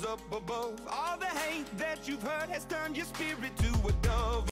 up above. All the hate that you've heard has turned your spirit to a dove.